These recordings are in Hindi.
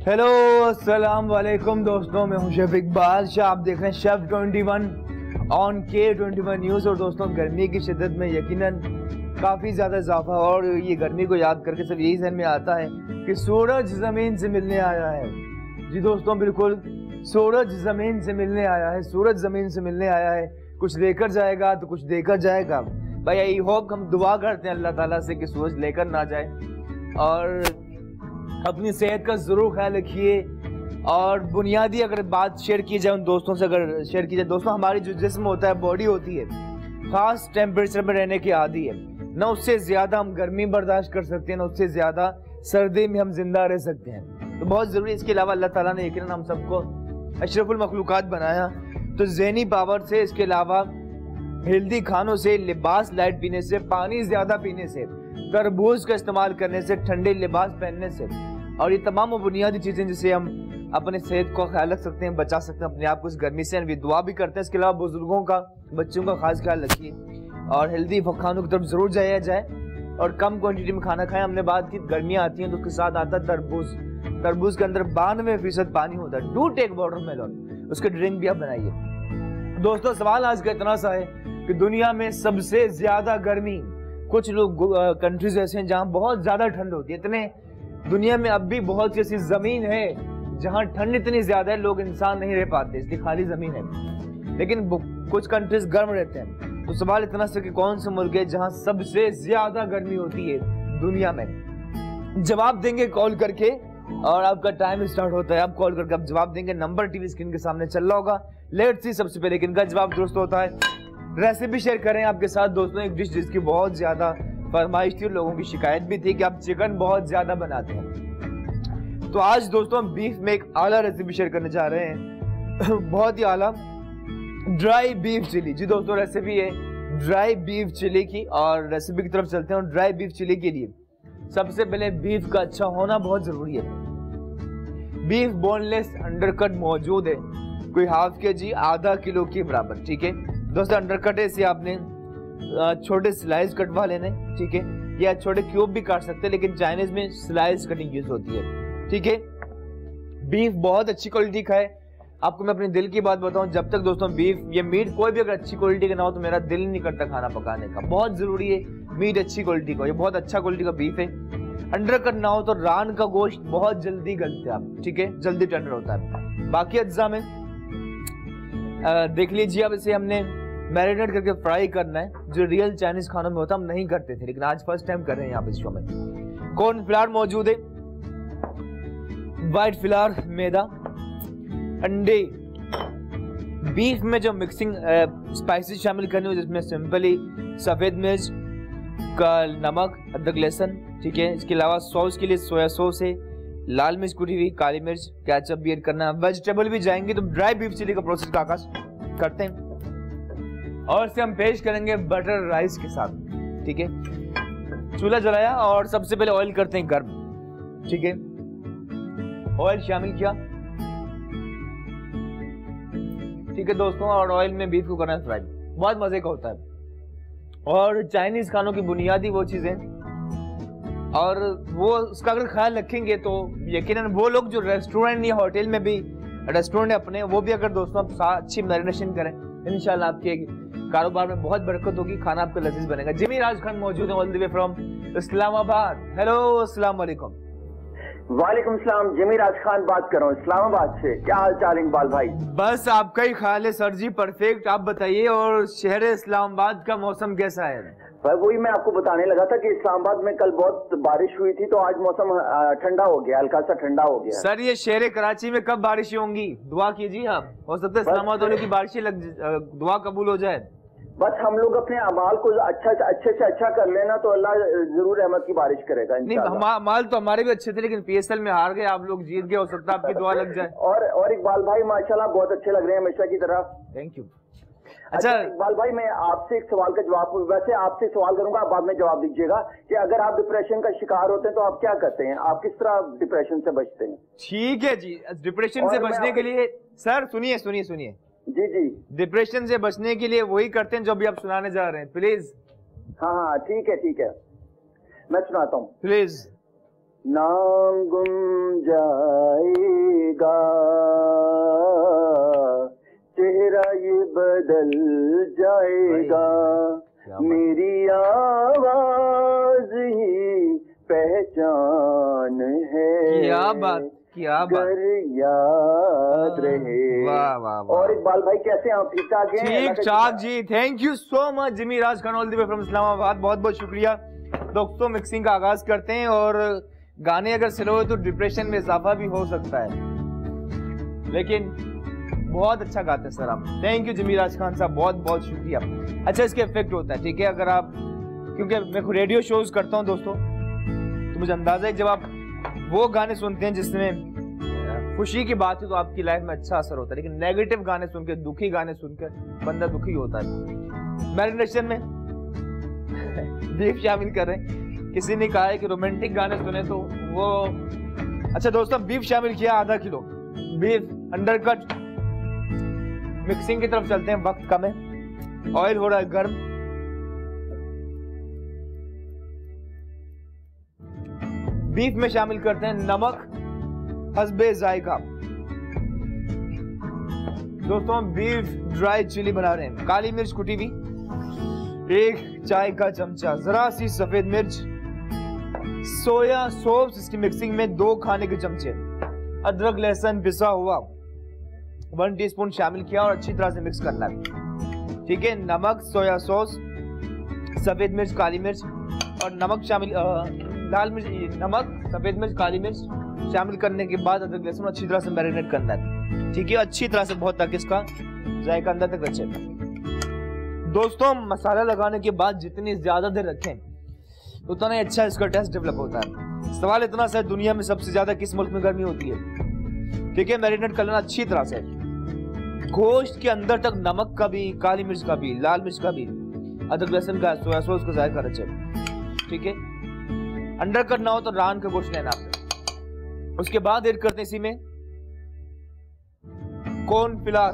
हेलो अस्सलाम वालेकुम दोस्तों, मैं हूं शेफ इकबाल शाह। आप देख रहे हैं शेफ 21 ऑन K21 न्यूज़। और दोस्तों, गर्मी की शिद्दत में यकीनन काफ़ी ज़्यादा इजाफा, और ये गर्मी को याद करके सब यही जहन में आता है कि सूरज ज़मीन से मिलने आया है। जी दोस्तों, बिल्कुल सूरज ज़मीन से मिलने आया है, सूरज ज़मीन से मिलने आया है। कुछ लेकर जाएगा तो कुछ देकर जाएगा। भाई आई होप, हम दुआ करते हैं अल्लाह ताला से कि सूरज लेकर ना जाए। और अपनी सेहत का ज़रूर ख्याल रखिए। और बुनियादी अगर बात शेयर की जाए उन दोस्तों से, अगर शेयर की जाए दोस्तों, हमारी जो जिस्म होता है, बॉडी होती है, ख़ास टेम्परेचर में रहने की आदी है। ना उससे ज़्यादा हम गर्मी बर्दाश्त कर सकते हैं, ना उससे ज़्यादा सर्दी में हम जिंदा रह सकते हैं। तो बहुत ज़रूरी, इसके अलावा अल्लाह ताला ने यकीनन हम सबको अशरफुल मखलूक़ात बनाया, तो ज़हनी पावर से, इसके अलावा हेल्दी खानों से, लिबास लाइट पीने से, पानी ज़्यादा पीने से, तरबूज का इस्तेमाल करने से, ठंडे लिबास पहनने से, और ये तमाम वो बुनियादी चीज़ें जिससे हम अपने सेहत का ख्याल रख सकते हैं, बचा सकते हैं अपने आप को इस गर्मी से। भी दुआ भी करते हैं। इसके अलावा बुजुर्गों का, बच्चों का खास ख्याल रखिए और हेल्दी खानों की तरफ ज़रूर जाया जाए और कम क्वांटिटी में खाना खाएं। हमने बात की गर्मियाँ आती हैं तो उसके साथ आता है तरबूज। तरबूज के अंदर 92% पानी होता है। डू टेक वाटरमेलन, उसके ड्रिंक भी आप बनाइए। दोस्तों, सवाल आज का इतना सा है कि दुनिया में सबसे ज़्यादा गर्मी, कुछ लोग कंट्रीज ऐसे हैं जहाँ बहुत ज़्यादा ठंड होती है। इतने दुनिया में अब भी बहुत सी ऐसी ज़मीन है जहाँ ठंड इतनी ज़्यादा है, लोग इंसान नहीं रह पाते, इसलिए खाली ज़मीन है। लेकिन कुछ कंट्रीज गर्म रहते हैं। तो सवाल इतना सा कि कौन से मुल्क है जहाँ सबसे ज़्यादा गर्मी होती है दुनिया में? जवाब देंगे कॉल करके, और आपका टाइम स्टार्ट होता है। आप कॉल करके आप जवाब देंगे। नंबर टीवी स्क्रीन के सामने चल रहा होगा। लेट्स सी, सबसे पहले किनका जवाब दुरुस्त होता है। रेसिपी शेयर करें आपके साथ दोस्तों, एक डिश जिसकी बहुत ज़्यादा फरमाइश थी, लोगों की शिकायत भी थी कि आप चिकन बहुत ज़्यादा बनाते हैं। तो आज दोस्तों हम बीफ में एक आला रेसिपी शेयर करने जा रहे हैं बहुत ही आला, ड्राई बीफ चिली। जी दोस्तों, रेसिपी है ड्राई बीफ चिली की, और रेसिपी की तरफ चलते हैं। और ड्राई बीफ चिली के लिए सबसे पहले बीफ का अच्छा होना बहुत ज़रूरी है। बीफ बोनलेस अंडरकट मौजूद है, कोई हाफ kg, आधा किलो के बराबर। ठीक है दोस्तों, अंडरकट है, इसे आपने छोटे स्लाइस कटवा लेने, ठीक है, या छोटे क्यूब भी काट सकते हैं, लेकिन चाइनीज में स्लाइस कटिंग यूज होती है। ठीक है, बीफ बहुत अच्छी क्वालिटी का है। आपको मैं अपने दिल की बात बताऊं, जब तक दोस्तों बीफ या मीट कोई भी अगर अच्छी क्वालिटी का ना हो तो मेरा दिल नहीं करता खाना पकाने का। बहुत जरूरी है मीट अच्छी क्वालिटी का, ये बहुत अच्छा क्वालिटी का बीफ है। अंडरकट ना हो तो रान का गोश्त बहुत जल्दी गलता है आप, ठीक है, जल्दी टेंडर होता है। बाकी अज्जा में देख लीजिए, अब इसे हमने मैरिनेट करके फ्राई करना है, जो रियल चाइनीज खानों में होता हम नहीं करते थे, लेकिन आज फर्स्ट टाइम कर रहे हैं यहाँ पे शो में। कॉर्न फ्लावर मौजूद है, व्हाइट फ्लावर, मैदा, अंडे। बीफ में जो मिक्सिंग स्पाइसेस शामिल करनी हो, जिसमें सिंपली सफेद मिर्च का, नमक, अदरक, लहसुन, ठीक है। इसके अलावा सॉस के लिए सोया सॉस है, लाल मिर्च कुटी हुई, काली मिर्च, केचप भी ऐड करना है। वेजिटेबल भी जाएंगे। तो ड्राई बीफ चिली का प्रोसेस का आगाज करते हैं, और इसे हम पेश करेंगे बटर राइस के साथ। ठीक है, चूल्हा जलाया और सबसे पहले ऑयल करते हैं गर्म। ठीक है, ऑयल शामिल किया, ठीक है दोस्तों, और ऑयल में बीफ को करना है फ्राई। बहुत मजे का होता है। और चाइनीज खानों की बुनियादी वो चीजें, और वो उसका अगर ख्याल रखेंगे तो यकीनन वो लोग जो रेस्टोरेंट या होटल में भी, रेस्टोरेंट अपने, वो भी अगर दोस्तों आप अच्छी मैरिनेशन करें, इंशाल्लाह आपके कारोबार में बहुत बरकत होगी, खाना आपका लजीज बनेगा। जिमी राज खान मौजूद है all the way from Islamabad. Hello, अस्सलाम वालेकुम। वालेकुम सलाम, जिमी राज खान बात कर रहा हूँ इस्लामाबाद से। क्या हाल चाल इकबाल भाई? बस आपका ही ख्याल है सर जी, परफेक्ट। आप बताइए, और शहर इस्लामाबाद का मौसम कैसा है? भाई वही मैं आपको बताने लगा था कि इस्लामाबाद में कल बहुत बारिश हुई थी, तो आज मौसम ठंडा हो गया, हल्का सा ठंडा हो गया। सर, ये शहर कराची में कब बारिशें होंगी? दुआ कीजिए आप, हो सकता है इस्लामाबाद होने की बारिशें दुआ कबूल हो जाए। बस हम लोग अपने अमाल को अच्छे से अच्छा कर लेना तो अल्लाह जरूर रहमत की बारिश करेगा। नहीं, अमाल तो हमारे भी अच्छे थे, लेकिन PSL में हार गए, आप लोग जीत गए, हो सकता है आपकी दुआ लग जाए। और इकबाल भाई माशाल्लाह बहुत अच्छे लग रहे हैं हमेशा की तरह। Thank you. अच्छा इकबाल भाई, मैं आपसे एक सवाल का जवाब, वैसे आपसे सवाल करूंगा, आप बाद में जवाब दीजिएगा कि अगर आप डिप्रेशन का शिकार होते हैं तो आप क्या करते हैं? आप किस तरह डिप्रेशन से बचते हैं? ठीक है जी, डिप्रेशन से बचने के लिए सर सुनिए सुनिए सुनिए जी जी, डिप्रेशन से बचने के लिए वही करते हैं जो अभी आप सुनाने जा रहे हैं, प्लीज। हाँ हाँ ठीक है, मैं सुनाता हूँ प्लीज। नाम गुम जाएगा, चेहरा ये बदल जाएगा, मेरी आवाज ही पहचान है। क्या बात, क्या बात, याद रहे। वाह वाह वाह। और इकबाल भाई कैसे हैं आप? ठीक ठाक हैं? ठीक ठाक जी, thank you so much Jimmy Raj Khan all the way from Islamabad, बहुत बहुत शुक्रिया। दोस्तों मिक्सिंग का आगाज करते हैं, और गाने अगर स्लो है तो डिप्रेशन में इजाफा भी हो सकता है, लेकिन बहुत अच्छा गाते हैं सर आप। Thank you Jimmy Raj Khan sahab, बहुत बहुत शुक्रिया। अच्छा, इसके इफेक्ट होता है, ठीक है, अगर आप, क्योंकि मैं रेडियो शोज करता हूँ दोस्तों, तो मुझे अंदाजा है जब आप वो गाने सुनते हैं जिसमें खुशी की बात है तो आपकी लाइफ में अच्छा असर होता है, लेकिन नेगेटिव गाने सुनकर, दुखी गाने सुनकर बंदा दुखी होता है। मैरिनेशन में बीफ शामिल कर रहे हैं, किसी ने कहा है कि रोमांटिक गाने सुने तो वो, अच्छा दोस्तों बीफ शामिल किया आधा किलो बीफ अंडरकट। मिक्सिंग की तरफ चलते हैं, वक्त कम है, ऑयल हो रहा है गर्म। बीफ में शामिल करते हैं नमक हस्बे जायका। दोस्तों बीफ ड्राई चिली बना रहे हैं, काली मिर्च कुटी हुई 1 चाय का चमचा, जरा सी सफेद मिर्च, सोया सॉस इसकी मिक्सिंग में 2 खाने के चमचे, अदरक लहसुन पिसा हुआ 1 टीस्पून शामिल किया और अच्छी तरह से मिक्स करना है, ठीक है। नमक, सोया सॉस, सफेद मिर्च, काली मिर्च और नमक शामिल, लाल मिर्च, नमक, सफेद मिर्च, काली मिर्च शामिल करने के बाद अदरक लहसुन अच्छी तरह से मैरिनेट करना है, ठीक है, अच्छी तरह से, बहुत तक इसका जायका अंदर तक रचे। दोस्तों मसाला लगाने के बाद जितनी ज्यादा देर रखें उतना ही अच्छा इसका टेस्ट डेवलप होता है। सवाल इतना सा है, दुनिया में सबसे ज्यादा किस मुल्क में गर्मी होती है, ठीक है। मैरिनेट कर लेना अच्छी तरह से, गोश्त के अंदर तक नमक का भी, काली मिर्च का भी, लाल मिर्च का भी, अदरक लहसुन का, सोया सॉस का जायका रचे, ठीक है। अंडर कट ना हो तो रान का गोश्त लेना आपने। उसके बाद ऐड करते हैं इसी में कॉर्नफ्लावर,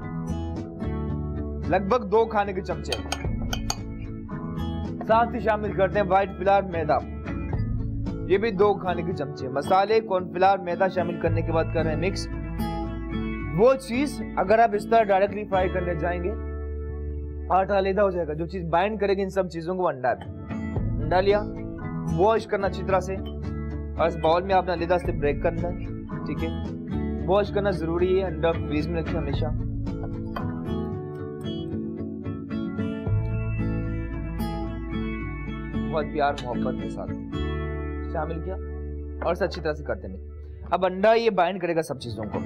लगभग 2 खाने के चमचे, साथ ही शामिल करते हैं व्हाइट फ्लावर, मैदा, ये भी 2 खाने के चमचे। मसाले, कॉर्नफ्लावर, मैदा शामिल करने के बाद कर रहे हैं मिक्स। वो चीज अगर आप इस तरह डायरेक्टली फ्राई करने जाएंगे आटा अलग हो जाएगा, जो चीज बाइंड करेगी इन सब चीजों को अंडा है। अंडा लिया, वॉश करना अच्छी तरह से, और इस बाउल में आपने अलग से ब्रेक करना है, ठीक है। वॉश करना जरूरी है, अंडा फ्रीज में रखिए हमेशा। बहुत प्यार मोहब्बत के साथ शामिल किया और इसे अच्छी तरह से करते हैं। अब अंडा ये बाइंड करेगा सब चीजों को,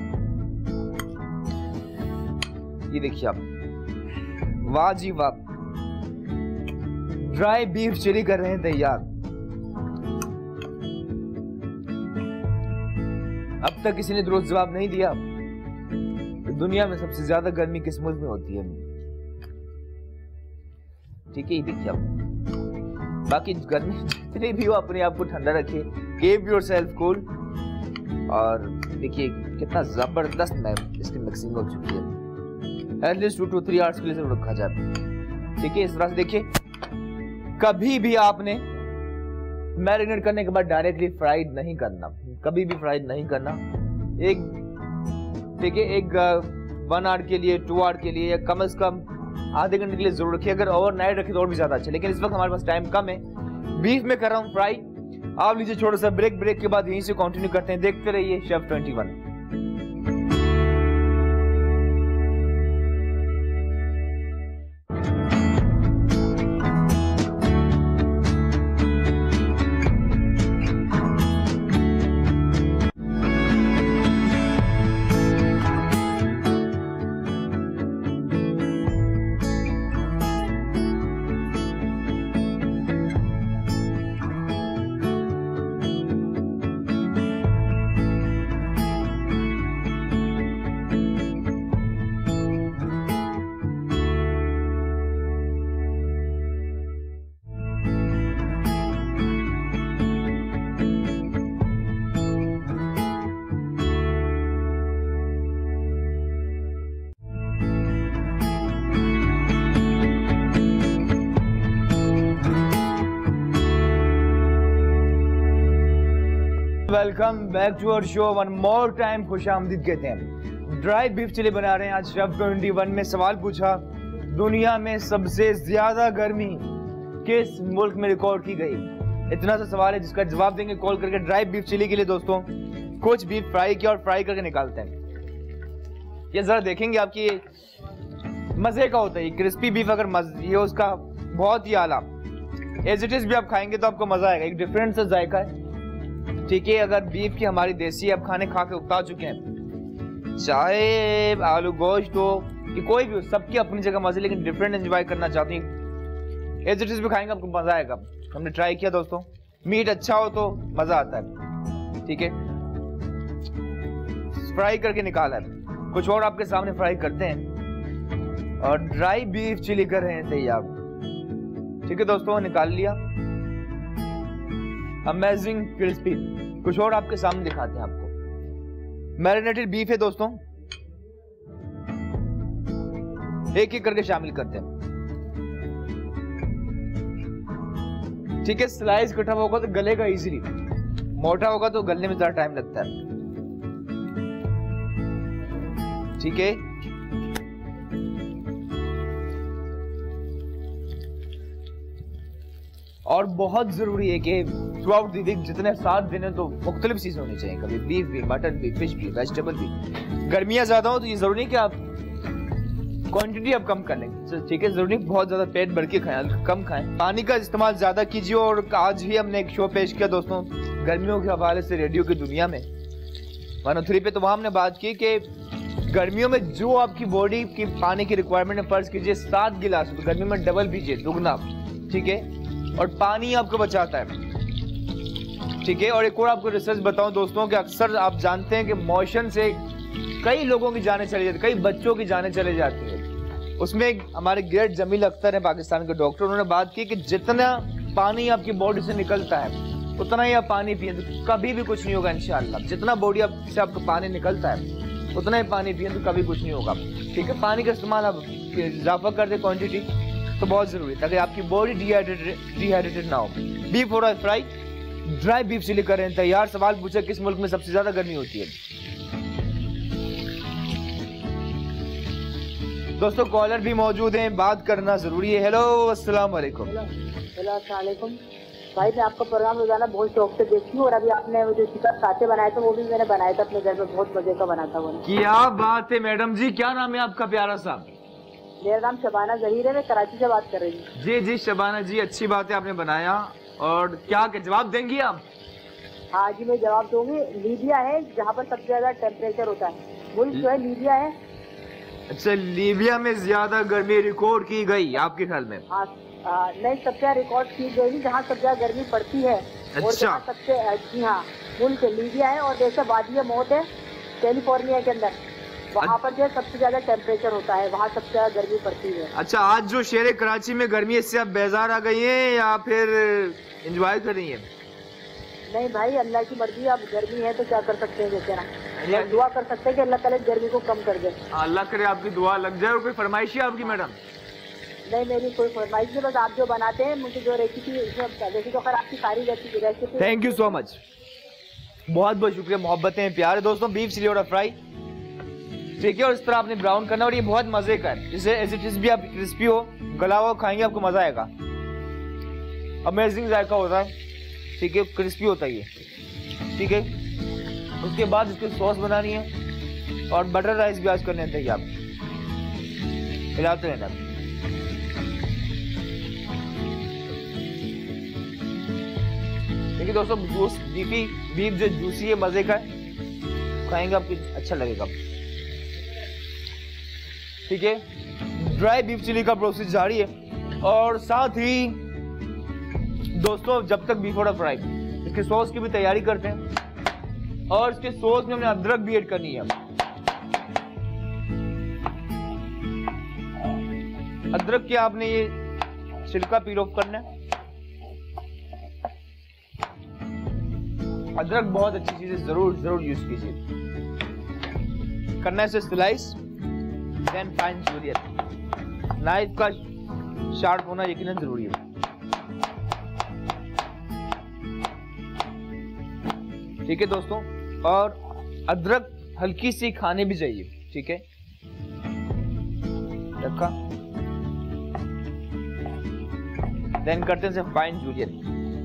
ये देखिए आप, वाह जी वाह, ड्राई बीफ चिली कर रहे हैं तैयार। अब तक किसी ने दुरुस्त जवाब नहीं दिया कि दुनिया में सबसे ज्यादा गर्मी किस मुल्क में होती है, ठीक है। ये देखिए अब, बाकी गर्मी जितनी भी हो अपने आप को ठंडा रखिए, कीप योरसेल्फ कूल, और देखिए कितना जबरदस्त में इसकी मिक्सिंग हो चुकी है। एटलीस्ट 2 to 3 आवर्स के लिए जरूर रखा जाए, ठीक है। इस तरह से देखिए, कभी भी आपने मैरिनेट करने के बाद डायरेक्टली फ्राइड नहीं करना, कभी भी फ्राइड नहीं करना। एक, ठीक है, एक 1 आवर के लिए, 2 आवर के लिए, या कम से कम आधे घंटे के लिए जरूर रखिए। अगर ओवरनाइट रखिए तो और भी ज्यादा अच्छा, लेकिन इस वक्त हमारे पास टाइम कम है। बीफ में कर रहा हूँ फ्राई, आप लीजिए छोटा सा ब्रेक के बाद यहीं से कंटिन्यू करते हैं। देखते रहिए chef 21। Welcome back to our show. One more time खुशामदीद कहते हैं। ड्राई बीफ चिली बना रहे हैं आज। शेफ 21 में सवाल पूछा, दुनिया में सबसे ज्यादा गर्मी किस मुल्क में रिकॉर्ड की गई? इतना सा सवाल है जिसका जवाब देंगे कॉल करके। ड्राई बीफ चिली के लिए दोस्तों कुछ बीफ फ्राई किया और फ्राई करके निकालते हैं। ये जरा देखेंगे आपकी मजे का होता है क्रिस्पी बीफ। अगर ये उसका बहुत ही आला एज इट इज भी आप खाएंगे तो आपको मजा आएगा। एक डिफरेंट सा जायका है, ठीक है। अगर बीफ की हमारी देसी आप खाने खा के उगता चुके हैं, चाहे आलू गोश्त हो कि कोई भी हो, सबकी अपनी जगह मजे, लेकिन डिफरेंट एंजॉय करना चाहती हैं, एज इट इज भी खाएंगे आपको मजा आएगा। हमने ट्राई किया दोस्तों, मीट अच्छा हो तो मजा आता है, ठीक है। फ्राई करके निकाला है, कुछ और आपके सामने फ्राई करते हैं और ड्राई बीफ चिली कर रहे हैं तैयार, ठीक है दोस्तों। निकाल लिया, अमेजिंग क्रिस्पी। कुछ और आपके सामने दिखाते हैं आपको। मैरिनेटेड बीफ है दोस्तों, एक एक करके शामिल करते हैं, ठीक है। स्लाइस कटा होगा तो गलेगा इजीली, मोटा होगा तो गलने में ज्यादा टाइम लगता है, ठीक है। और बहुत जरूरी है कि थ्रू आउट द वीक जितने 7 दिन है तो मुख्तलिफ चीजें होनी चाहिए, कभी बीफ भी, मटन भी, फिश भी, वेजिटेबल भी। गर्मियां ज्यादा हो तो ये जरूरी नहीं कि आप क्वांटिटी आप कम कर लेंगे, ठीक है। जरूरी बहुत ज्यादा पेट भर के खाएं, कम खाएं। पानी का इस्तेमाल ज्यादा कीजिए। और आज ही हमने एक शो पेश किया दोस्तों गर्मियों के हवाले से रेडियो की दुनिया में 103 पे, तो वहां हमने बात की कि गर्मियों में जो आपकी बॉडी की पानी की रिक्वायरमेंट है, फर्ज कीजिए 7 गिलास, तो गर्मी में डबल पीजिए, दुगना, ठीक है। और पानी आपको बचाता है, ठीक है। और एक और आपको रिसर्च बताऊं दोस्तों कि अक्सर आप जानते हैं कि मोशन से कई लोगों की जानें चली जाती है, कई बच्चों की जानें चली जाती है। उसमें हमारे ग्रेट जमील अख्तर है पाकिस्तान के डॉक्टर, उन्होंने बात की कि जितना पानी आपकी बॉडी से निकलता है उतना ही आप पानी पिए तो कभी भी कुछ नहीं होगा इंशाअल्लाह। जितना बॉडी से आपको पानी निकलता है उतना ही पानी पिए तो कभी कुछ नहीं होगा, ठीक है। पानी का इस्तेमाल आप इजाफा कर दे क्वांटिटी तो बहुत जरूरी है ताकि आपकी बॉडी डिहाइड्रेटेड ना हो। बीफ हो रहा है फ्राई, ड्राई बीफ चिली कर रहे हैं तैयार। सवाल पूछा किस मुल्क में सबसे ज्यादा गर्मी होती है? दोस्तों कॉलर भी मौजूद हैं, बात करना जरूरी है। हेलो, अस्सलाम वालेकुम। वालेकुम भाई, मैं आपका प्रोग्राम रोजाना बहुत शौक से देखती हूँ और अभी आपने जो चिकन काटे बनाए थे वो भी मैंने बनाया था अपने घर में, बहुत मजे का बना था वो। क्या बात है मैडम जी, क्या नाम है आपका प्यारा सा? मेरा नाम शबाना जहीर है, मैं कराची से बात कर रही हूँ। जी जी शबाना जी, अच्छी बात है आपने बनाया। और क्या जवाब देंगी आप? हाँ जी मैं जवाब दूंगी। लीबिया है जहाँ पर सबसे ज्यादा टेम्परेचर होता है, मुल्क जो है लीबिया है। अच्छा, लीबिया में ज्यादा गर्मी रिकॉर्ड की गई आपके ख्याल में? हाँ नहीं, सबसे ज्यादा रिकॉर्ड की गई जहाँ सबसे ज्यादा गर्मी पड़ती है। अच्छा। और सबसे जी हाँ, मुल्क लीबिया है और जैसे वादी मौत है कैलिफोर्निया के अंदर, वहाँ पर जो सबसे ज्यादा टेम्परेचर होता है, वहाँ सबसे ज्यादा गर्मी पड़ती है। अच्छा, आज जो शहर कराची में गर्मी है इससे आप बेजार आ गई हैं या फिर एंजॉय कर रही हैं? नहीं भाई, अल्लाह की मर्जी, अब गर्मी है तो क्या कर सकते हैं, जैसे ना दुआ कर सकते हैं कि अल्लाह ताला गर्मी को कम कर दे। अल्लाह करे आपकी दुआ लग जाए। और कोई फरमाइश है आपकी मैडम? नहीं, मेरी कोई फरमाइश नहीं, बस आप जो बनाते हैं मुझे जो रेसिपी वैसे तो खैर आपकी सारी recipe. Thank you so much, बहुत बहुत शुक्रिया, मोहब्बतें प्यार है दोस्तों। बीफ चिली और फ्राई, ठीक है। और इस तरह आपने ब्राउन करना और ये बहुत मजे का है। इसे एज इट इज भी आप क्रिस्पी हो, गला हुआ खाएंगे आपको मजा आएगा। अमेजिंग जायका होता है, ठीक है, क्रिस्पी होता है ये, ठीक है। उसके बाद इसकी सॉस बनानी है और बटर राइस भी आज करने हैं तैयार, हिलाते रहना। देखिए दोस्तों, बीफ जो जूसी है, मजे का है, खाएंगे आपको अच्छा लगेगा, ठीक है। ड्राई बीफ चिली का प्रोसेस जारी है। और साथ ही दोस्तों जब तक बीफ और फ्राई, इसके सॉस की भी तैयारी करते हैं। और इसके सॉस में हमने अदरक भी ऐड करनी है। अदरक के आपने ये छिलका पील ऑफ करना है। अदरक बहुत अच्छी चीज है, जरूर यूज कीजिए। करना है इसे slice, then fine julienne. Knife का शार्प होना यकीनन जरूरी है। ठीक है दोस्तों, और अदरक हल्की सी खाने भी चाहिए, ठीक है। रखा, देन करते हैं फाइन जूलियन।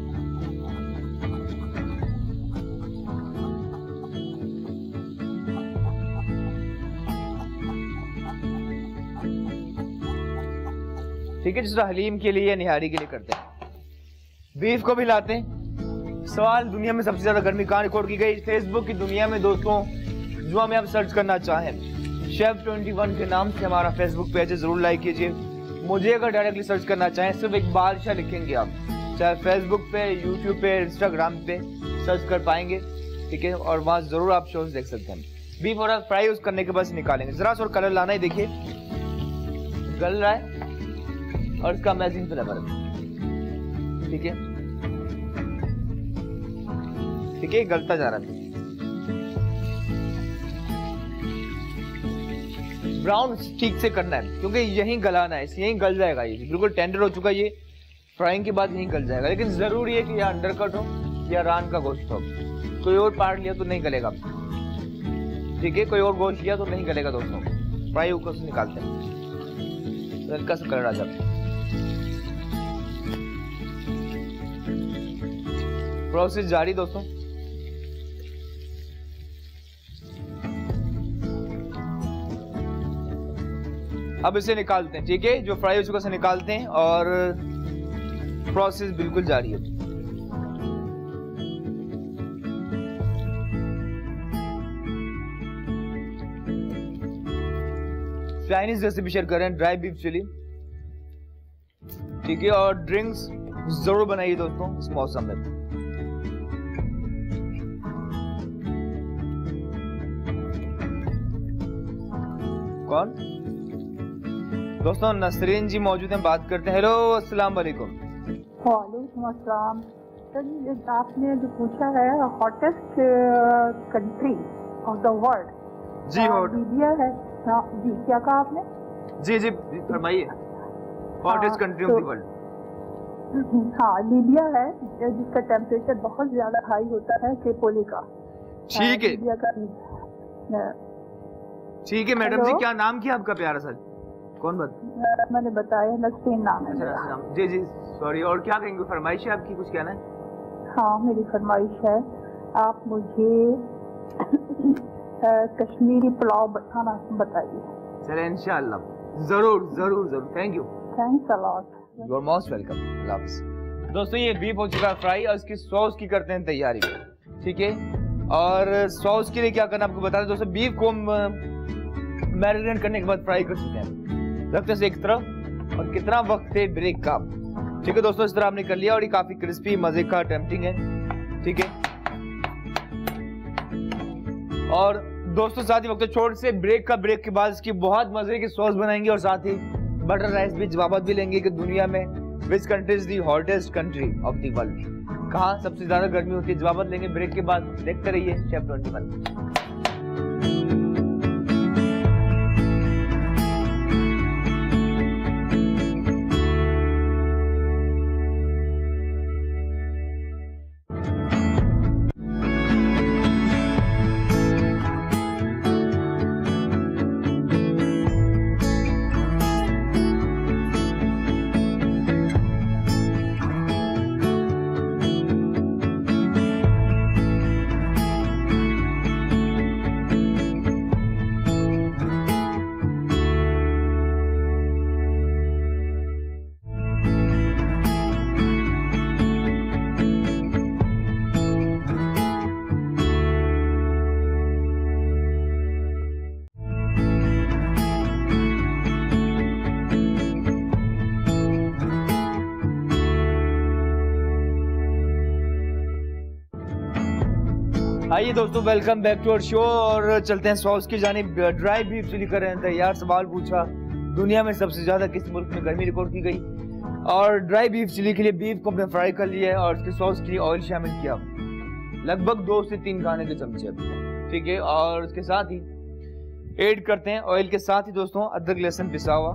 ठीक है, जिस तरह हलीम के लिए या निहारी के लिए करते हैं। बीफ को भी लाते हैं। सवाल, दुनिया में सबसे ज्यादा गर्मी कहाँ रिकॉर्ड की गई? फेसबुक की दुनिया में दोस्तों, जो हमें आप सर्च करना चाहें, शेफ 21 के नाम से हमारा फेसबुक पेज है, जरूर लाइक कीजिए। मुझे अगर डायरेक्टली सर्च करना चाहें, सिर्फ इकबाल शाह लिखेंगे आप, चाहे फेसबुक पे, यूट्यूब पे, इंस्टाग्राम पे सर्च कर पाएंगे, ठीक है, और वहाँ जरूर आप शोज देख सकते हैं। बीफ और फ्राई यूज करने के बाद निकालेंगे, जरा सा और कलर लाना है, देखिए गल रहा है और इसका अमेजिंग फ्लेवर है, ठीक है, ठीक है, गलता जा रहा है। ब्राउन ठीक से करना है क्योंकि यहीं गलाना है, यहीं गल जाएगा, ये बिल्कुल टेंडर हो चुका है, ये फ्राइंग के बाद यहीं गल जाएगा। लेकिन जरूरी है कि या अंडरकट हो या रान का गोश्त हो, कोई और पार्ट लिया तो नहीं गलेगा, ठीक है, कोई और गोश्त लिया तो नहीं गलेगा दोस्तों। फ्राई ऊपर से निकालते हैं, हल्का सा कलर आ जाता है। प्रोसेस जारी दोस्तों। अब इसे निकालते हैं, ठीक है, जो फ्राई हो चुका से निकालते हैं और प्रोसेस बिल्कुल जारी है। चाइनीज रेसिपी शेयर करें, ड्राई बीफ चिली, ठीक है, और ड्रिंक्स जरूर बनाइए दोस्तों इस मौसम में। कौन दोस्तों? नसरीन जी मौजूद हैं, बात करते हैं। हेलो, अस्सलाम वालेकुम। वालेकुम अस्सलाम। सर, आपने जो पूछा है hottest country of the world, जी हॉट लीबिया है। हाँ जी, क्या कहा आपने? जी जी फरमाइए, hottest country of the world. हाँ, लीबिया है, जिसका टेम्परेचर बहुत ज्यादा हाई होता है, ट्रिपोली का। ठीक है, लीबिया का। ठीक है मैडम जी, क्या नाम किया आपका प्यारा सा? कौन बात? मैंने बताया, नसरीन नाम है मेरा। जी जी सॉरी, और क्या कहेंगे? फरमाइश है आपकी, कुछ कहना है? हाँ, मेरी फरमाइश है, आप मुझे कश्मीरी पुलाव बनाना बताइए। चले इंशाल्लाह, जरूर जरूर जरूर। Thank you, thanks a lot, you are most welcome. दोस्तों, ये बीफ हो चुका है फ्राई और इसकी सॉस की करते हैं तैयारी, ठीक है। और सॉस के लिए क्या करना आपको बता दें दोस्तों। बीफ को मैरिनेट करने के बाद फ्राई कर सकते हैं, रखते हैं एक तरफ, और कितना वक्त है ब्रेक का, ठीक है दोस्तों। इस तरह आपने कर लिया और ये काफी क्रिस्पी, मजे का, टेम्पटिंग है, ठीक है। और दोस्तों साथ ही वक्त छोटे से ब्रेक के बाद इसकी बहुत मजे की सॉस बनाएंगे और साथ ही बटर राइस भी जवाब भी लेंगे कि दुनिया में which country is the hottest country of the world, कहाँ सबसे ज्यादा गर्मी होती है, जवाब लेंगे ब्रेक के बाद। देखते रहिए शेफ 21। आइए दोस्तों, welcome back to our show और चलते हैं सॉस की जानिब। ड्राई बीफ चिली कर रहे हैं तैयार। सवाल पूछा, दुनिया में सबसे ज्यादा किस मुल्क में गर्मी रिकॉर्ड की गई? और ड्राई बीफ चिली के लिए बीफ को हमने फ्राई कर लिया है और इसके सॉस के लिए ऑयल शामिल किया, लगभग 2 से 3 खाने के चमचे, ठीक है। और उसके साथ ही ऐड करते हैं ऑयल के साथ ही दोस्तों अदरक लहसुन पिसा हुआ,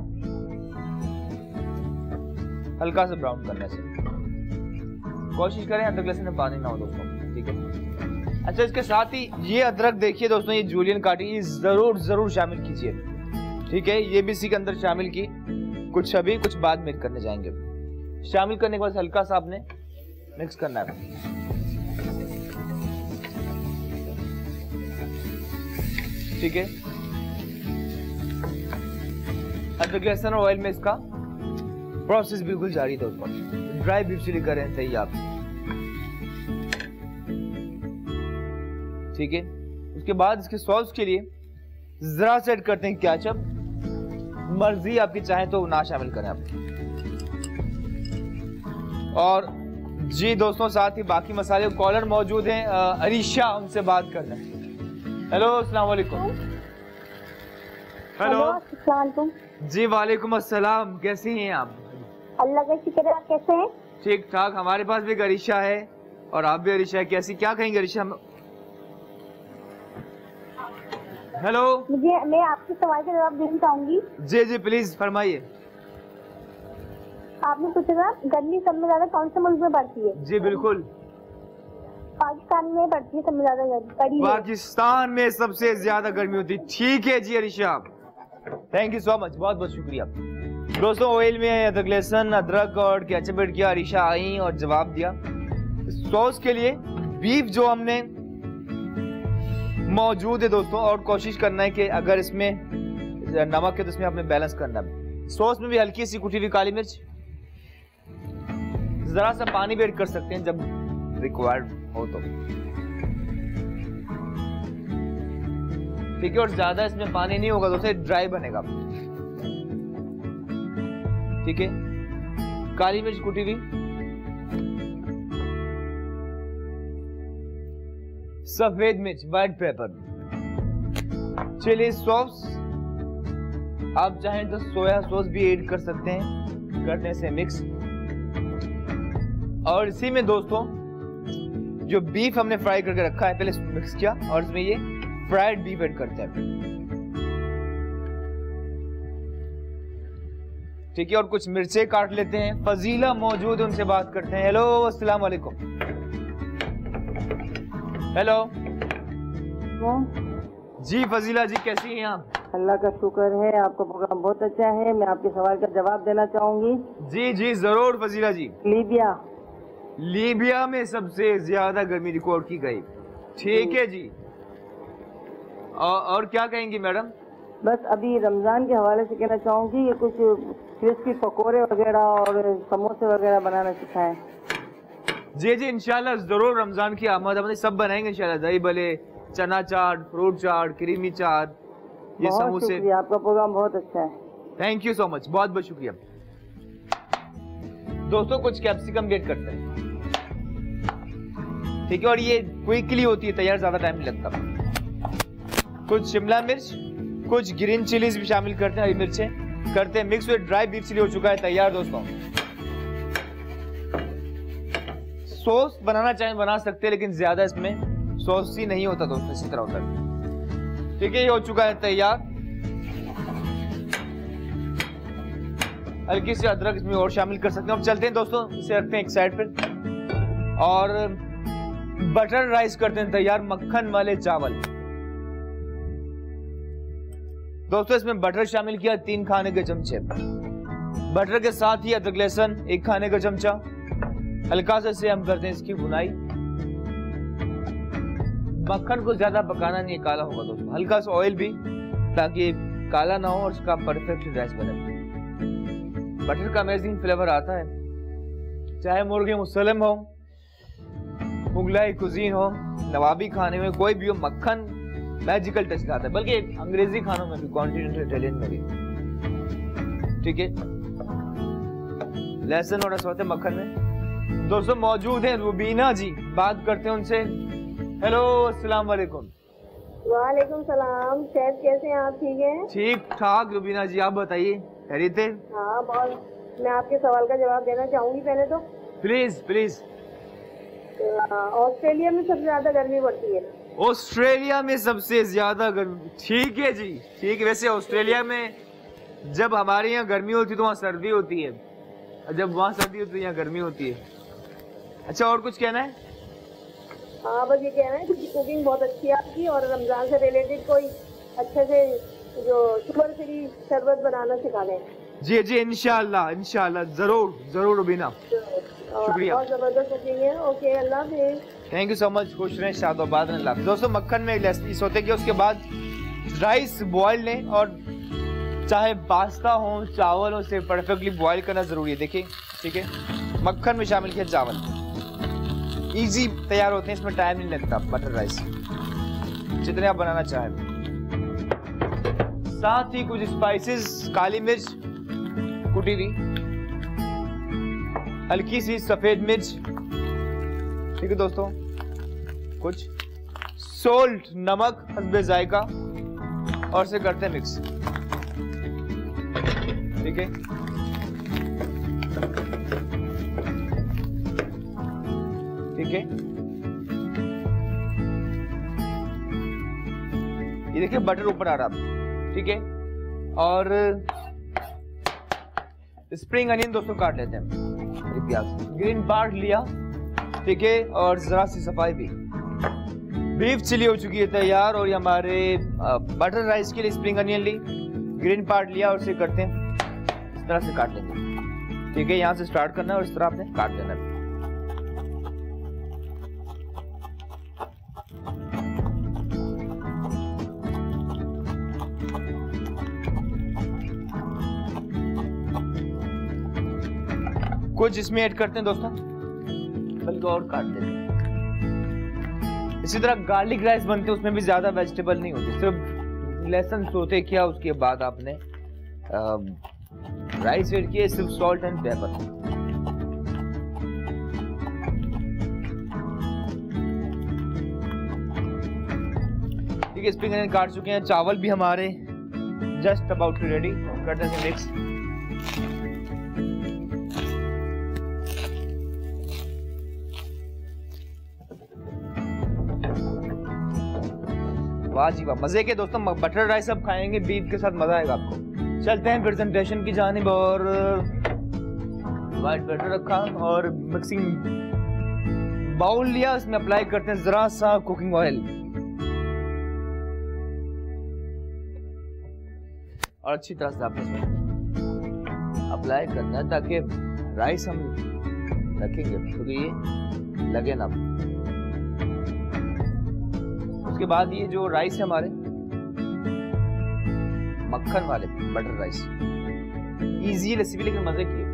हल्का सा ब्राउन करने से। कोशिश करें अदरक लहसुन में पानी ना हो दोस्तों, ठीक है। अच्छा, इसके साथ ही ये अदरक देखिए दोस्तों, ये जूलियन काटी, ये जरूर शामिल कीजिए, ठीक है। ये भी इसी के अंदर शामिल की, कुछ अभी कुछ बाद में करने जाएंगे। शामिल करने के बाद हल्का सा आपने मिक्स करना है, ठीक है। अदरक लहसुन और ऑयल में इसका प्रोसेस बिल्कुल जारी था दोस्तों। ड्राई बीफ चिली करें सही आप, ठीक है। उसके बाद इसके सॉस के लिए जरा से ऐड करते हैं केचप, मर्जी आपकी चाहे तो ना शामिल करें आप। और जी दोस्तों, साथ ही बाकी मसाले कॉलर मौजूद हैं, अरीशा, उनसे बात करते हैं। हेलो, अस्सलाम वालेकुम। हेलो, अस्सलाम वालेकुम। जी वालेकुम अस्सलाम, कैसी हैं आप? अल्लाह का शुक्र है, आप कैसे हैं? ठीक ठाक। हमारे पास भी एक अरीशा है और आप भी अरीशा है, कैसी, क्या कहेंगे अरीशा? हेलो, मैं आपके सवाल का जवाब देना चाहूंगी। जी जी प्लीज फरमाइए। आपने पूछा था गर्मी सब में ज्यादा कौन से मुल्क में बढ़ती है? जी बिल्कुल, पाकिस्तान में बढ़ती है सबसे ज्यादा गर्मी। पाकिस्तान में सबसे ज्यादा गर्मी होती है, ठीक है जी Arisha, thank you so much, बहुत बहुत शुक्रिया। दोस्तों, ऑयल में अदरक लहसुन, अदरक और केचप ऐड किया, अरीशा आई और जवाब दिया। सॉस के लिए बीफ जो हमने मौजूद है दोस्तों, और कोशिश करना है कि अगर इसमें नमक है तो इसमें आपने बैलेंस करना है। सॉस में भी हल्की सी कुटी हुई काली मिर्च, जरा सा पानी भी ऐड कर सकते हैं जब रिक्वायर्ड हो तो, ठीक है। और ज्यादा इसमें पानी नहीं होगा दोस्तों, ड्राई बनेगा, ठीक है। काली मिर्च कुटी हुई, सफेद मिर्च, व्हाइट पेपर, चिली सॉस, आप चाहें तो सोया सॉस भी ऐड कर सकते हैं, करने से मिक्स। और इसी में दोस्तों जो बीफ हमने फ्राई करके रखा है, पहले मिक्स किया और इसमें ये फ्राइड बीफ ऐड करते हैं, ठीक है। और कुछ मिर्चें काट लेते हैं, फजीला मौजूद है, उनसे बात करते हैं। हेलो, अस्सलाम वालेकुम। हेलो जी फजीला जी, कैसी हैं आप? अल्लाह का शुक्र है, आपका प्रोग्राम बहुत अच्छा है। मैं आपके सवाल का जवाब देना चाहूंगी। जी जी जरूर फजीला जी। लीबिया में सबसे ज्यादा गर्मी रिकॉर्ड की गई, ठीक है जी। और क्या कहेंगी मैडम? बस अभी रमजान के हवाले से कहना चाहूंगी कि कुछ क्रिस्पी पकोड़े वगैरह और समोसे वगैरह बनाना सिखाएं। जी जी इंशाल्लाह जरूर, रमजान की आमद सब बनाएंगे इंशाल्लाह। दही भले, चना चाट, फ्रूट चाट, क्रीमी चाट, ये समोसे। आपका प्रोग्राम बहुत अच्छा है, थैंक यू सो मच, बहुत बहुत शुक्रिया। दोस्तों, कुछ कैप्सिकम गेट करते हैं, ठीक है। और ये क्विकली होती है तैयार, ज्यादा टाइम नहीं लगता। कुछ शिमला मिर्च, कुछ ग्रीन चिलीज भी शामिल करते हैं, हरी मिर्चें करते हैं mix with dry beef chilli, हो चुका है तैयार दोस्तों। सॉस बनाना चाहें बना सकते हैं, लेकिन ज्यादा इसमें सॉस ही नहीं होता दोस्तों, इसी तरह होता है, ठीक है। ये हो चुका है तैयार। हल्की सी अदरक इसमें और शामिल कर सकते हैं। अब चलते हैं दोस्तों, इसे रखते हैं एक साइड पर और बटर राइस करते हैं तैयार, मक्खन वाले चावल। दोस्तों, इसमें बटर शामिल किया 3 खाने के चमचे, बटर के साथ ही अदरक लहसुन 1 खाने का चमचा। हल्का से हम करते हैं इसकी भुनाई। मक्खन को ज्यादा पकाना नहीं, काला होगा दोस्तों। हल्का सा ऑयल भी, ताकि काला ना हो और उसका परफेक्ट राइस बने। बटर का अमेजिंग फ्लेवर आता है, चाहे मुर्गे मुसलम हो, मुगलाई कुजीन हो, नवाबी खाने में कोई भी हो, मक्खन मैजिकल टच लाता है, बल्कि अंग्रेजी खानों में भी, कॉन्टिनेंटल इटालियन में भी, ठीक है। लहसुन और रसोते मक्खन में दोस्तों मौजूद हैं रुबीना जी, बात करते हैं उनसे। हेलो, अस्सलाम वालेकुम। वालेकुम सलाम। शेफ कैसे हैं आप? ठीक हैं? ठीक ठाक रुबीना जी, आप बताइए, खैरियत है? हाँ बहुत। मैं आपके सवाल का जवाब देना चाहूंगी पहले तो। Please please. ऑस्ट्रेलिया में सबसे ज्यादा गर्मी पड़ती है। ऑस्ट्रेलिया में सबसे ज्यादा गर्मी, ठीक है जी, ठीक है। वैसे ऑस्ट्रेलिया में जब हमारे यहाँ गर्मी होती है तो वहाँ सर्दी होती है, और जब वहाँ सर्दी होती है यहाँ गर्मी होती है। अच्छा, और कुछ कहना है? हाँ बस ये कहना है कि कुकिंग बहुत अच्छी है आपकी, और रमजान से रिलेटेड कोई अच्छे से जो शुगर फ्री शरबत बनाना सिखा दें। जी जी, इंशाल्लाह इंशाल्लाह, जरूर जरूर रुबीना, शुक्रिया। बहुत जबरदस्त कुकिंग है। ओके, अल्लाह हाफिज़। थैंक यू सो मच, खुश रहें, शादोबाद रहें, अल्लाह हाफिज़। दोस्तों मक्खन में लेस होते कि उसके बाद राइस बॉयल लें, और चाहे पास्ता हो चावल हो, उसे परफेक्टली बॉयल करना ज़रूरी है। देखिए ठीक है, मक्खन में शामिल किया चावल, इजी तैयार होते हैं, इसमें टाइम नहीं लगता। बटर राइस जितने आप बनाना चाहें, साथ ही कुछ स्पाइसेस, काली मिर्च कुटी हुई, हल्की सी सफेद मिर्च, ठीक है दोस्तों, कुछ सोल्ट नमक हस्बे जायका, और से करते हैं मिक्स। ठीक है, ठीक है, ये देखिए बटर ऊपर आ रहा, ठीक है। और स्प्रिंग अनियन दोस्तों काट लेते हैं, प्याज ग्रीन पार्ट लिया, ठीक है, और जरा सी सफाई भी। बीफ चिली हो चुकी है तैयार, और ये हमारे बटर राइस के लिए स्प्रिंग अनियन ली, ग्रीन पार्ट लिया, और इसे करते हैं इस तरह से काट लेंगे। ठीक है, यहाँ से स्टार्ट करना है और इस तरह आपने काट देना है। कुछ इसमें ऐड करते हैं दोस्तों, बल्कि और काट देते हैं। इसी तरह गार्लिक राइस बनते हैं, उसमें भी ज्यादा वेजिटेबल नहीं होती, सिर्फ लहसुन सोते किया, उसके बाद आपने राइस ऐड किए, सिर्फ सॉल्ट एंड पेपर। ठीक है, स्प्रिंग अनियन काट चुके हैं, चावल भी हमारे जस्ट अबाउट टू रेडी, करते हैं मिक्स। वाह जी वाह, मजे के दोस्तों बटर राइस अब खाएंगे बीफ के साथ, मजा आएगा आपको। चलते हैं प्रेजेंटेशन की जानिब, और व्हाइट बटर रखा और मिक्सिंग बाउल लिया, इसमें अप्लाई करते हैं जरा सा कुकिंग ऑयल, और अच्छी तरह से आपने इसमें अप्लाई करना है, ताकि राइस हम रखेंगे तो ये लगे ना। उसके बाद ये जो राइस है हमारे मक्खन वाले बटर राइस, इजी रेसिपी लेकिन मजे की है।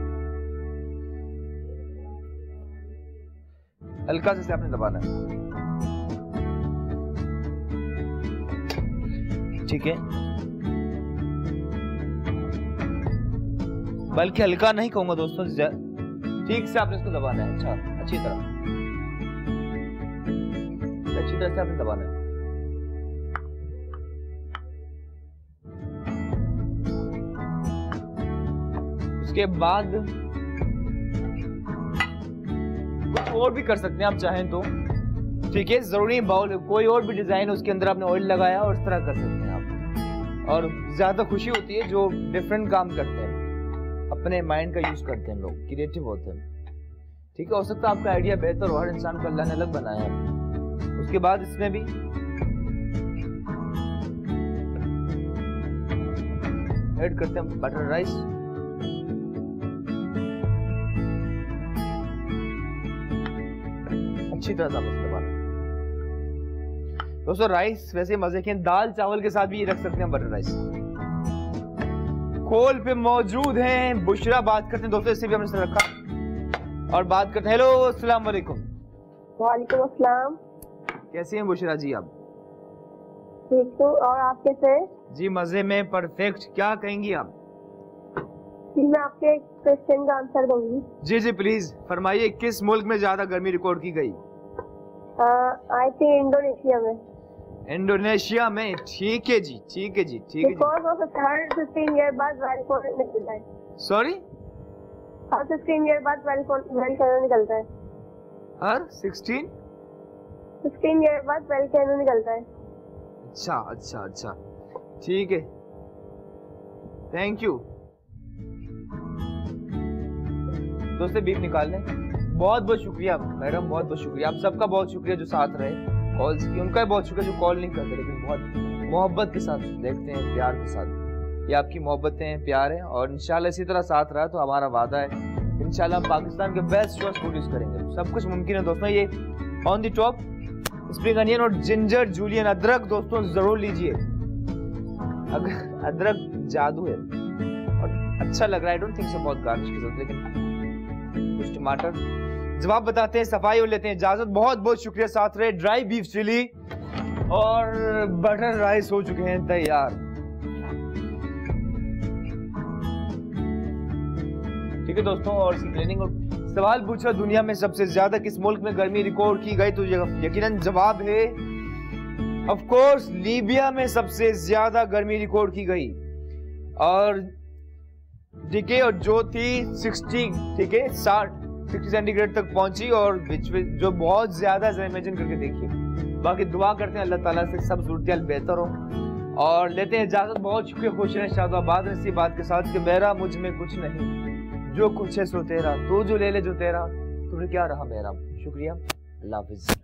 हल्का से आपने दबाना है, ठीक है, बल्कि हल्का नहीं कहूंगा दोस्तों, ठीक से आपने इसको दबाना है। अच्छा, अच्छी तरह से आपने दबाना है। उसके बाद कुछ और भी कर सकते हैं आप चाहें तो, ठीक है, जरूरी बाउल कोई और भी डिजाइन उसके अंदर आपने ऑयल लगाया और इस तरह कर सकते हैं आप। और ज्यादा खुशी होती है जो डिफरेंट काम करते हैं, अपने माइंड का यूज करते हैं लोग, क्रिएटिव होते हैं। ठीक है, हो सकता है आपका आइडिया बेहतर हो, हर इंसान को अल्लाह ने अलग बनाया है। उसके बाद इसमें भी ऐड करते हैं बटर राइस, अच्छी तरह से दबाना। दोस्तों राइस वैसे मजे के, दाल चावल के साथ भी रख सकते हैं बटर राइस। कॉल पे मौजूद हैं बुशरा, बात करते हैं दोस्तों, इससे भी हमने रखा और बात करते हैं। हेलो, अस्सलाम वालेकुम। वालेकुम अस्सलाम। कैसे हैं बुशरा जी आप? ठीक हूँ, और आप कैसे हैं? जी मजे में, परफेक्ट। क्या कहेंगी आप? जी मैं आपके एक क्वेश्चन का आंसर दूंगी। जी जी प्लीज फरमाइए, किस मुल्क में ज्यादा गर्मी रिकॉर्ड की गई? आई थिंक इंडोनेशिया में। इंडोनेशिया में, ठीक है जी, ठीक है जी, ठीक है जी। हर 15 ईयर बाद वेल निकलता है। सॉरी, हर 15 ईयर बाद वेल निकलता है। हर 15 ईयर बाद वेल निकलता है। अच्छा अच्छा अच्छा, ठीक है, थैंक यू। दोस्तों बीफ निकाल लें। बहुत बहुत शुक्रिया मैडम, बहुत बहुत शुक्रिया। आप सबका बहुत शुक्रिया जो साथ रहे कॉल्स की, उनका भी बहुत शुक्रिया जो कॉल नहीं करते लेकिन बहुत मोहब्बत के साथ देखते हैं, प्यार के साथ। ये आपकी मोहब्बतें प्यार है और इंशाल्लाह इसी तरह साथ रहा तो हमारा वादा है इंशाल्लाह हम पाकिस्तान के बेस्ट शोज प्रोड्यूस करेंगे। सब कुछ मुमकिन है दोस्तों। ये on the top spring onion और जिंजर जूलियन अदरक दोस्तों जरूर लीजिए। अदरक जादू है और अच्छा लग रहा है। आई डोंट थिंक सो बहुत गार्निश के साथ, लेकिन कुछ टमाटर जवाब बताते हैं, सफाई और लेते हैं इजाजत। बहुत बहुत शुक्रिया साथ रहे। ड्राई बीफ चिली और बटर राइस हो चुके हैं तैयार। ठीक है दोस्तों, और प्लानिंग और सवाल पूछा दुनिया में सबसे ज्यादा किस मुल्क में गर्मी रिकॉर्ड की गई, तो यकीनन जवाब है ऑफ कोर्स लीबिया में सबसे ज्यादा गर्मी रिकॉर्ड की गई। और ठीक है, और जो थी 60 ठीक है 60 सेंटीग्रेड तक पहुंची और जो बहुत ज्यादा इमेजिन करके देखिए। बाकी दुआ करते हैं अल्लाह ताला से सब सूरत बेहतर हो और लेते हैं इजाजत। बहुत शुक्रिया, खुश रहें, शादाबाद रहें इसी बात के साथ कि मेरा मुझ में कुछ नहीं, जो कुछ है सो तेरा, तू जो ले ले जो तेरा, तुम्हें क्या रहा मेरा। शुक्रिया, अल्लाह हाफिज।